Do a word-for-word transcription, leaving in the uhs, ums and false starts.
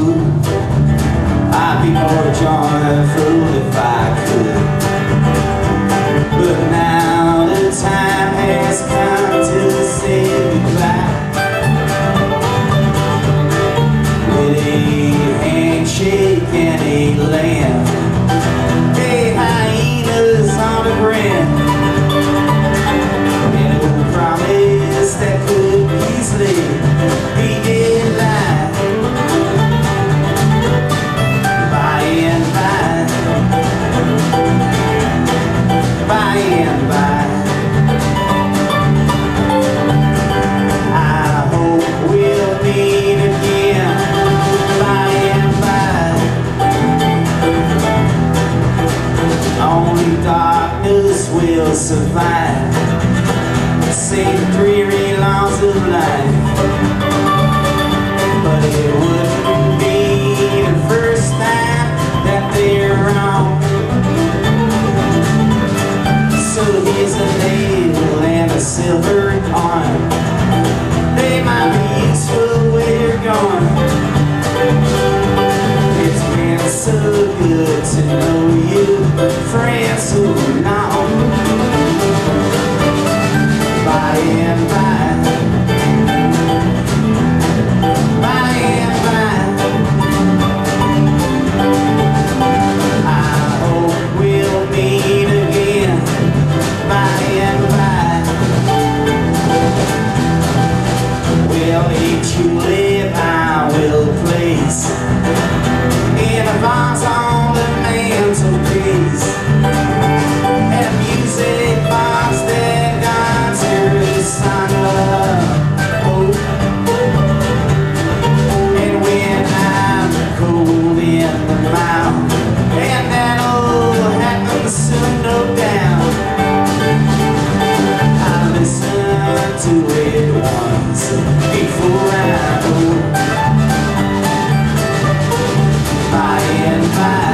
would. I'd be more joyful if I could. But now the time has come to say goodbye. With a handshake and a lamb, hey, hyenas on the ground, and a promise that could easily be a lie. By and by, by and by, I hope we'll meet again. By and by, only darkness will survive. Say the dreary laws of life, but it wouldn't be the first time that they're wrong. So here's a nail and a silver coin. They might be useful when you're gone. It's been so good to know you, friends, so long. By and by, by and by, I hope we'll meet again. By and by, well, a tulip I will place in a vase on the mantelpiece, and music box that God's heard the song of hope. And when I'm cold in the mouth, and that'll happen soon, no doubt, I listen to it once before I go. By and by,